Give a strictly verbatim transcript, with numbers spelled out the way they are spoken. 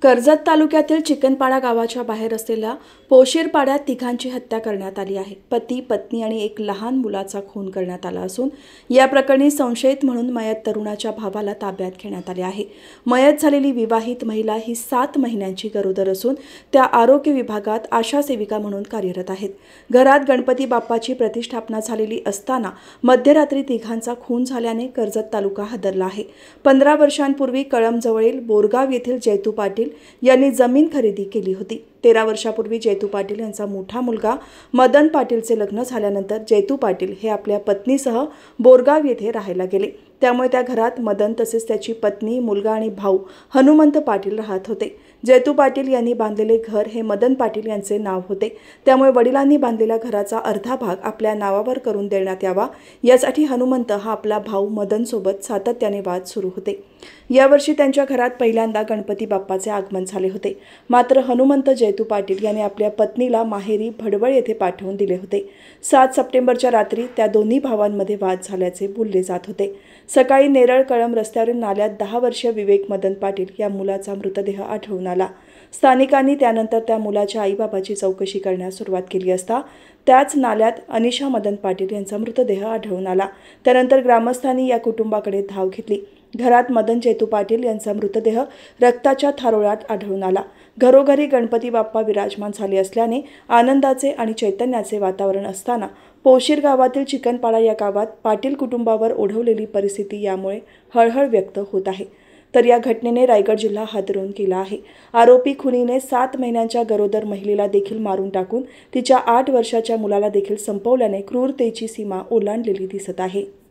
कर्जत तालुक्यातील चिकनपाडा गावाच्या बाहेर असलेल्या पोशीरपाड्यात तिघांची हत्या करण्यात आली आहे। पती, पत्नी आणि एक लहान मुलाचा खून करण्यात आला असून या प्रकरणी संशयित म्हणून मयत तरुणाच्या भावाला ताब्यात घेण्यात आले आहे। मयत झालेली विवाहित महिला ही सात महिन्यांची गरोदर असून त्या आरोग्य विभागात आशा सेविका म्हणून कार्यरत आहेत। घरात गणपती बाप्पाची प्रतिष्ठापना झालेली असताना मध्यरात्री तिघांचा खून झाल्याने कर्जत तालुका हादरला आहे। पंधरा वर्षांपूर्वी कळंबजवळील बोरगाव येथील जैतू पाटील यांनी जमीन खरेदी केली होती। तेरा वर्षापूर्वी जैतू पाटील यांचा मोठा मुलगा मदन पाटीलचे लग्न झाल्यानंतर जैतू पाटील हे आपल्या पत्नीसह बोरगाव येथे राहायला गेले। त्यामुळे त्या घरात मदन तसेच त्याची पत्नी, मुलगा आणि भाऊ हनुमंत पाटील राहत होते। जैतू पाटील यांनी बांधलेले घर हे मदन पाटील यांचे नाव होते। त्यामुळे वडिलांनी बांधलेल्या घराचा अर्धा भाग आपल्या नावावर करून देण्यात यावा यासाठी हनुमंत हा आपला भाऊ मदन सोबत सातत्याने वाद सुरू होते। यावर्षी त्यांच्या घरात पहिल्यांदा गणपती बाप्पाचे आगमन झाले होते। मात्र हनुमंत जैतू पाटील यांनी आपल्या पत्नीला माहेरी भडवळ येथे पाठवून दिले होते। सात सप्टेंबरच्या रात्री त्या दोन्ही भावांमध्ये वाद झाल्याचे बोलले जात होते। सकाळी नेरळ कळंब रस्त्यावरील नाल्यात दहा वर्षीय विवेक मदन पाटील या मुलाचा मृतदेह आढळून आला। स्थानिकांनी त्यानंतर त्या मुलाच्या आईबाबाची चौकशी करण्यास सुरुवात केली असता त्याच नाल्यात अनिशा मदन पाटील यांचा मृतदेह आढळून आला। त्यानंतर ग्रामस्थांनी या कुटुंबाकडे धाव घेतली। घरात मदन जैतू पाटील यांचा मृतदेह रक्ताच्या थारोळ्यात आढळून आला। घरोघरी गणपती बाप्पा विराजमान झाले असल्याने आनंदाचे आणि चैतन्याचे वातावरण असताना पोशीर गावातील चिकनपाडा या गावात पाटील कुटुंबावर ओढवलेली परिस्थिती यामुळे हळहळ व्यक्त होत आहे। तर या घटनेने रायगड जिल्हा हादरून गेला आहे। आरोपी खुनीने सात महिन्यांच्या गरोदर महिलेला देखील मारून टाकून तिच्या आठ वर्षाच्या मुलाला देखील संपवल्याने क्रूरतेची सीमा ओलांडलेली दिसत आहे।